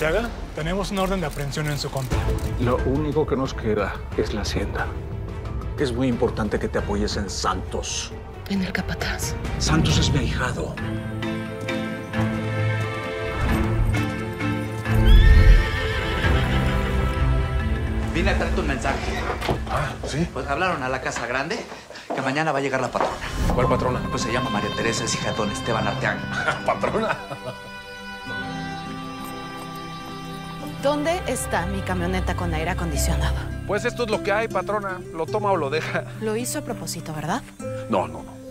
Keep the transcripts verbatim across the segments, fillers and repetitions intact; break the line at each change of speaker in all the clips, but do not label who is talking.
Arteaga, tenemos una orden de aprehensión en su contra.
Lo único que nos queda es la hacienda. Es muy importante que te apoyes en Santos.
En el capataz.
Santos es mi ahijado.
Vine a traerte un mensaje.
Ah, ¿sí?
Pues hablaron a la Casa Grande que mañana va a llegar la patrona.
¿Cuál patrona?
Pues se llama María Teresa, es hija de don Esteban Arteaga.
¿Patrona?
¿Dónde está mi camioneta con aire acondicionado?
Pues esto es lo que hay, patrona. Lo toma o lo deja.
Lo hizo a propósito, ¿verdad?
No, no, no.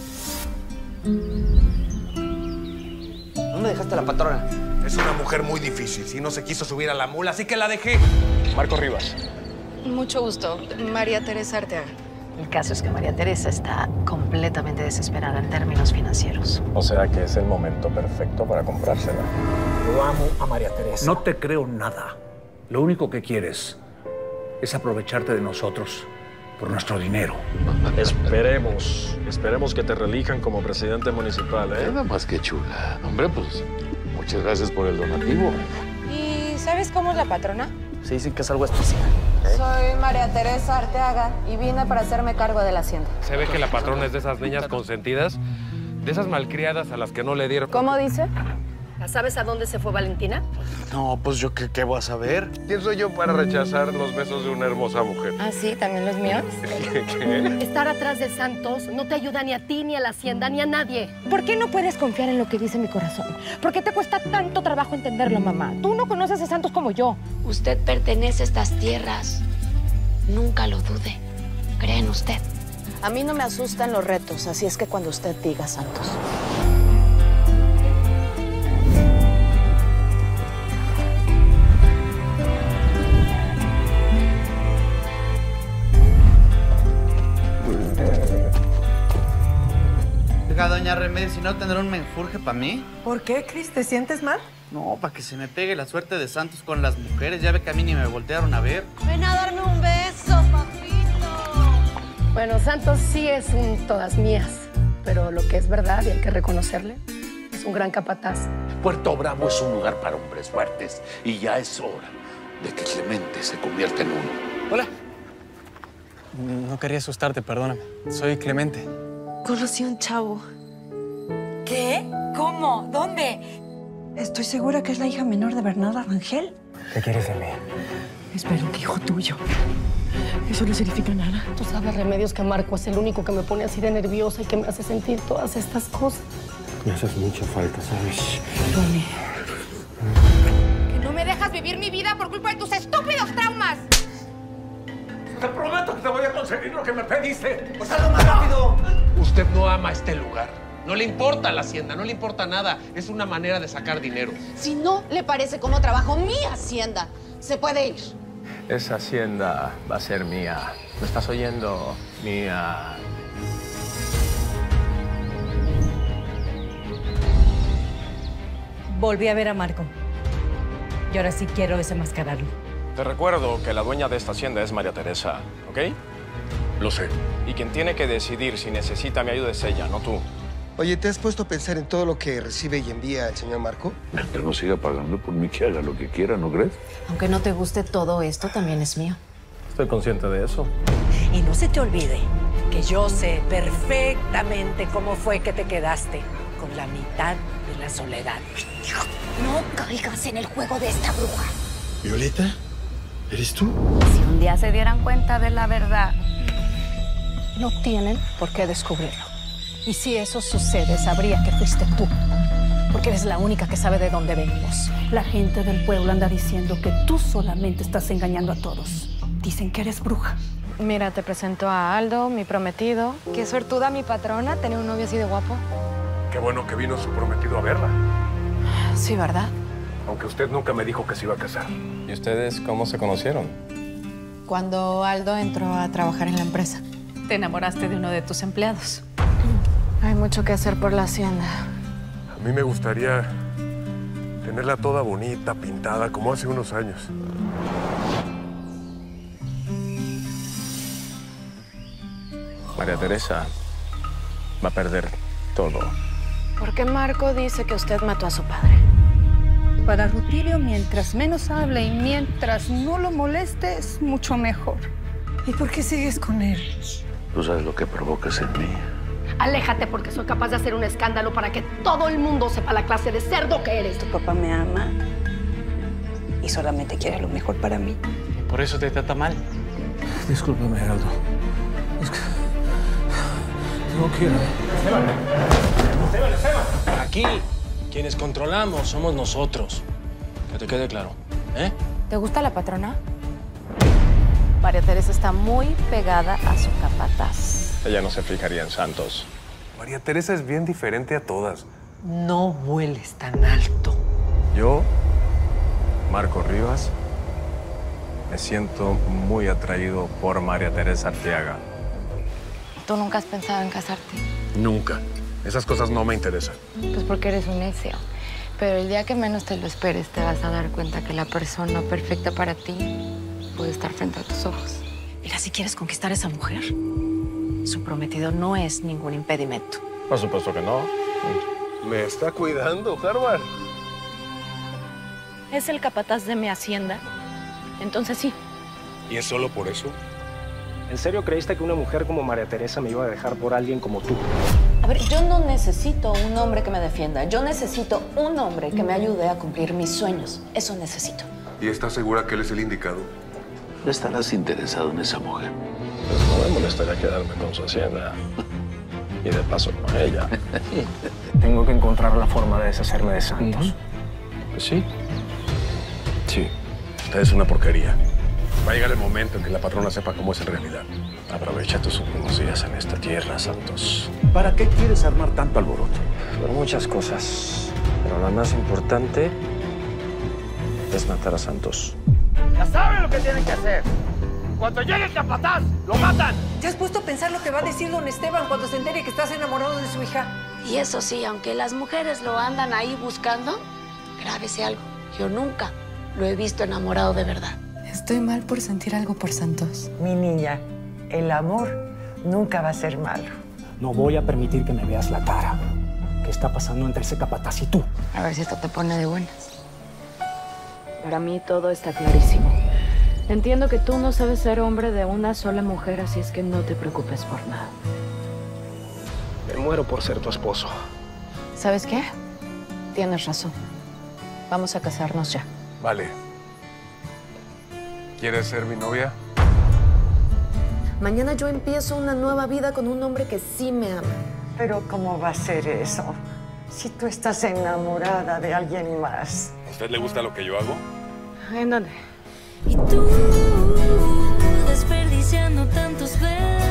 ¿Dónde dejaste a la patrona?
Es una mujer muy difícil. Si no se quiso subir a la mula, así que la dejé. Marco Rivas.
Mucho gusto. María Teresa Arteaga.
El caso es que María Teresa está completamente desesperada en términos financieros.
O sea que es el momento perfecto para comprársela.
Yo amo a María Teresa. No te creo nada. Lo único que quieres es aprovecharte de nosotros por nuestro dinero.
Esperemos, esperemos que te reelijan como presidente municipal, ¿eh?
Nada más que chula. Hombre, pues, muchas gracias por el donativo.
¿Y sabes cómo es la patrona?
Se dice que es algo especial.
Soy María Teresa Arteaga y vine para hacerme cargo de la hacienda.
Se ve que la patrona es de esas niñas consentidas, de esas malcriadas a las que no le dieron...
¿Cómo dice?
¿Sabes a dónde se fue Valentina?
No, pues yo qué, qué voy a saber.
¿Quién soy yo para rechazar los besos de una hermosa mujer?
¿Ah, sí? ¿También los míos?
¿Qué?
Estar atrás de Santos no te ayuda ni a ti, ni a la hacienda, ni a nadie.
¿Por qué no puedes confiar en lo que dice mi corazón? ¿Por qué te cuesta tanto trabajo entenderlo, mamá? Tú no conoces a Santos como yo.
Usted pertenece a estas tierras. Nunca lo dude. Cree en usted.
A mí no me asustan los retos, así es que cuando usted diga, Santos.
Oiga, doña Remedios, si no tendrá un menjurje para mí.
¿Por qué, Cris? ¿Te sientes mal?
No, para que se me pegue la suerte de Santos con las mujeres. Ya ve que a mí ni me voltearon a ver.
Ven a darme un beso, papito.
Bueno, Santos sí es un todas mías, pero lo que es verdad y hay que reconocerle, es un gran capataz.
Puerto Bravo es un lugar para hombres fuertes y ya es hora de que Clemente se convierta en uno.
Hola. No quería asustarte, perdóname. Soy Clemente.
Conocí a un chavo.
¿Qué? ¿Cómo? ¿Dónde? Estoy segura que es la hija menor de Bernarda Rangel.
¿Qué quieres de mí?
Espero que hijo tuyo. Eso no significa nada.
Tú sabes, Remedios, que Marco es el único que me pone así de nerviosa y que me hace sentir todas estas cosas.
Me haces mucha falta, ¿sabes?
Tony.
Que no me dejas vivir mi vida por culpa de tus estúpidos traumas.
Te prometo que te voy a conseguir lo que me pediste.
¡Pues hazlo más rápido!
Usted no ama este lugar. No le importa la hacienda, no le importa nada. Es una manera de sacar dinero.
Si no le parece cómo trabajo mi hacienda, se puede ir.
Esa hacienda va a ser mía. ¿Me estás oyendo? Mía.
Volví a ver a Marco. Y ahora sí quiero desenmascararlo.
Te recuerdo que la dueña de esta hacienda es María Teresa, ¿ok?
Lo sé.
Y quien tiene que decidir si necesita mi ayuda es ella, no tú.
Oye, ¿te has puesto a pensar en todo lo que recibe y envía el señor Marco?
Él no siga pagando por mí, que haga lo que quiera, ¿no crees?
Aunque no te guste todo esto, también es mío.
Estoy consciente de eso.
Y no se te olvide que yo sé perfectamente cómo fue que te quedaste con la mitad de la soledad.
No caigas en el juego de esta bruja.
¿Violeta? ¿Eres tú?
Si un día se dieran cuenta de la verdad, no tienen por qué descubrirlo. Y si eso sucede, sabría que fuiste tú, porque eres la única que sabe de dónde venimos. La gente del pueblo anda diciendo que tú solamente estás engañando a todos. Dicen que eres bruja.
Mira, te presento a Aldo, mi prometido. Qué suertuda mi patrona tener un novio así de guapo.
Qué bueno que vino su prometido a verla.
Sí, ¿verdad?
Aunque usted nunca me dijo que se iba a casar.
¿Y ustedes cómo se conocieron?
Cuando Aldo entró a trabajar en la empresa.
Te enamoraste de uno de tus empleados.
Hay mucho que hacer por la hacienda.
A mí me gustaría tenerla toda bonita, pintada, como hace unos años.
María Teresa va a perder todo.
¿Por qué Marco dice que usted mató a su padre?
Para Rutilio, mientras menos hable y mientras no lo molestes, mucho mejor.
¿Y por qué sigues con él?
Tú sabes lo que provocas en mí.
Aléjate porque soy capaz de hacer un escándalo para que todo el mundo sepa la clase de cerdo que eres.
Tu papá me ama y solamente quiere lo mejor para mí.
¿Y por eso te trata mal?
Discúlpame, Geraldo. Es que... no quiero.
Esteban. Esteban, Esteban. Aquí, quienes controlamos somos nosotros. Que te quede claro, ¿eh?
¿Te gusta la patrona? María Teresa está muy pegada a su capataz.
Ella no se fijaría en Santos.
María Teresa es bien diferente a todas.
No vueles tan alto.
Yo, Marco Rivas, me siento muy atraído por María Teresa Arteaga.
¿Tú nunca has pensado en casarte?
Nunca. Esas cosas no me interesan.
Pues porque eres un necio. Pero el día que menos te lo esperes, te vas a dar cuenta que la persona perfecta para ti puede estar frente a tus ojos.
Mira, si quieres conquistar a esa mujer, su prometido no es ningún impedimento.
Por supuesto que no.
Me está cuidando, Harvard.
Es el capataz de mi hacienda. Entonces sí.
¿Y es solo por eso?
¿En serio creíste que una mujer como María Teresa me iba a dejar por alguien como tú?
A ver, yo no necesito un hombre que me defienda. Yo necesito un hombre que me ayude a cumplir mis sueños. Eso necesito.
¿Y estás segura que él es el indicado?
¿No estarás interesado en esa mujer?
Pues no me molestaría quedarme con su hacienda. Y de paso con ella.
Tengo que encontrar la forma de deshacerme de Santos.
Uh-huh. Pues sí.
Sí. Usted es una porquería. Va a llegar el momento en que la patrona sepa cómo es en realidad.
Aprovecha tus últimos días en esta tierra, Santos.
¿Para qué quieres armar tanto alboroto?
Por muchas cosas. Pero la más importante es matar a Santos.
Ya saben lo que tienen que hacer. Cuando llegue el capataz, lo matan.
¿Te has puesto a pensar lo que va a decir don Esteban cuando se entere que estás enamorado de su hija?
Y eso sí, aunque las mujeres lo andan ahí buscando, grábese algo. Yo nunca lo he visto enamorado de verdad.
Estoy mal por sentir algo por Santos.
Mi niña, el amor nunca va a ser malo.
No voy a permitir que me veas la cara. ¿Qué está pasando entre ese capataz y tú?
A ver si esto te pone de buenas.
Para mí todo está clarísimo. Entiendo que tú no sabes ser hombre de una sola mujer, así es que no te preocupes por nada.
Me muero por ser tu esposo.
¿Sabes qué? Tienes razón. Vamos a casarnos ya.
Vale. ¿Quieres ser mi novia?
Mañana yo empiezo una nueva vida con un hombre que sí me ama.
Pero ¿cómo va a ser eso? Si tú estás enamorada de alguien más.
¿A usted le gusta lo que yo hago?
¿En dónde?
Y tú, desperdiciando tantos besos.